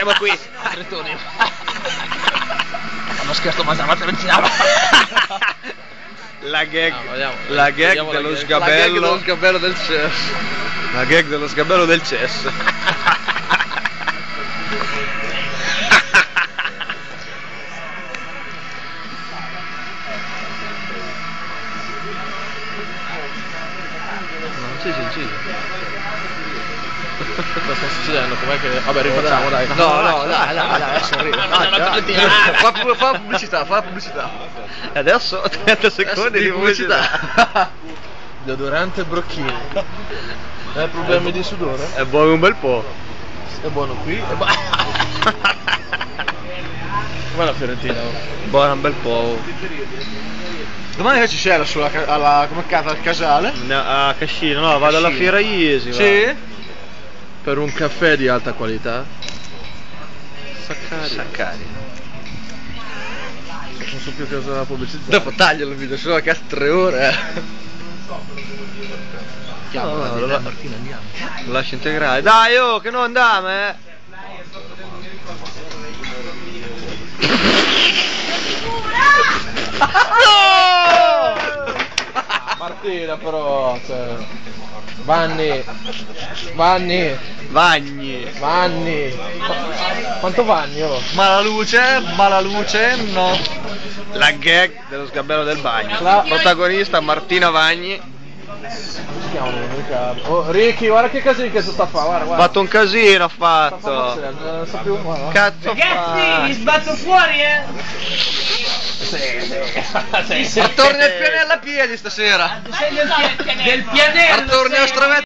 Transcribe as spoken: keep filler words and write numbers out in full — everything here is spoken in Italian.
siamo qui. Tretoni. Hanno scherzo mangiare la fiorentina. La gag, No, vediamo, la gag vediamo dello la gag. sgabello. La gag dello sgabello del chess. La gag dello sgabello del chess. Sì, sì, sì. Cosa sta succedendo? Com'è che... Vabbè, rifacciamo, dai. No, no, dai, dai, dai, adesso arriva. Fa, pu- fa pubblicità, fa pubblicità. Adesso trenta secondi di pubblicità. Deodorante Brocchini. Hai problemi di sudore? È buono un bel po'. È buono qui. È bu- Com'è la Fiorentina? Buono un bel po'. Domani che ci c'era sulla ca- alla come cazzo al Casale? No, a Cascina, no, vado alla Cascina. Fiera Iesi. Sì? Per un caffè di alta qualità. Saccari. Saccari. Non so più cosa pubblicizzare. Dopo taglialo il video, sennò che tre ore. No, no, no, lo, lo- Martina andiamo. Lo lascio integrare. Dai, oh, che non andiamo, eh. Martina però, cioè. Vanni. Vanni. Vagni. Vanni. Qu- Quanto vanni, oh? Mala luce, mala luce, no. La gag dello sgabello del bagno. La- Protagonista Martina Vagni. Come si chiamano? Mica- Oh, Ricky, guarda che casino che sto sta a fare, guarda, Ha guarda. fatto un casino, ha Sta a fare fatto. una- non so più, guarda. Cazzo Ragazzi, vi fa? sbatto fuori, eh! Sì, sì. Ma torni al pianello a piedi stasera. Sei del, pia- del pianello! Torni a sei- Stravetto.